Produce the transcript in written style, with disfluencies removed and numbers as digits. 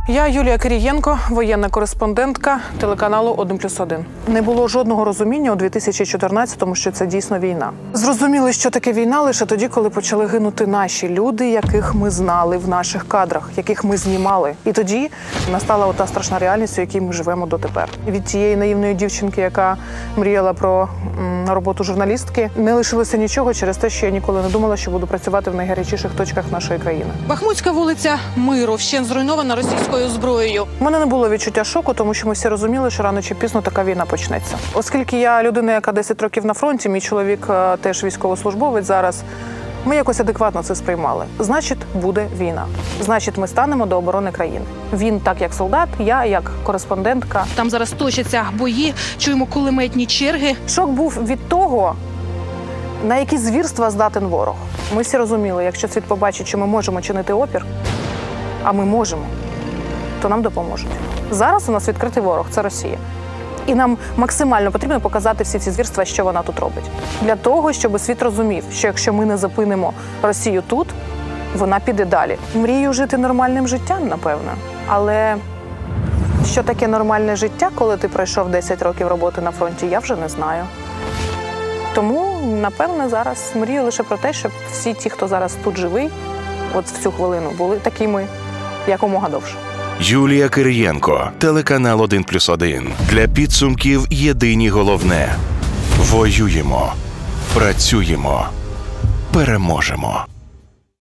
Я Юлія Кирієнко, воєнна кореспондентка телеканалу «1+1». Не було жодного розуміння у 2014-му, що це дійсно війна. Зрозуміли, що таке війна лише тоді, коли почали гинути наші люди, яких ми знали в наших кадрах, яких ми знімали. І тоді настала ота страшна реальність, у якій ми живемо дотепер. Від тієї наївної дівчинки, яка мріяла про роботу журналістки, не лишилося нічого через те, що я ніколи не думала, що буду працювати в найгарячіших точках нашої країни. Бахмутська вулиця Миру вщент зруйнована російською зброєю. У мене не було відчуття шоку, тому що ми всі розуміли, що рано чи пізно така війна почнеться. Оскільки я людина, яка 10 років на фронті, мій чоловік теж військовослужбовець зараз, ми якось адекватно це сприймали. Значить, буде війна. Значить, ми станемо до оборони країни. Він так як солдат, я як кореспондентка. Там зараз точаться бої, чуємо кулеметні черги. Шок був від того, на які звірства здатен ворог. Ми всі розуміли, якщо світ побачить, що ми можемо чинити опір, а ми можемо, то нам допоможуть. Зараз у нас відкритий ворог – це Росія. І нам максимально потрібно показати всі ці звірства, що вона тут робить. Для того, щоб світ розумів, що якщо ми не зупинимо Росію тут, вона піде далі. Мрію жити нормальним життям, напевно. Але що таке нормальне життя, коли ти пройшов 10 років роботи на фронті, я вже не знаю. Тому, напевно, зараз мрію лише про те, щоб всі ті, хто зараз тут живий, от в цю хвилину, були такими якомога довше. Юлія Кирієнко, телеканал 1+1. Для підсумків єдині головне. Воюємо, працюємо, переможемо.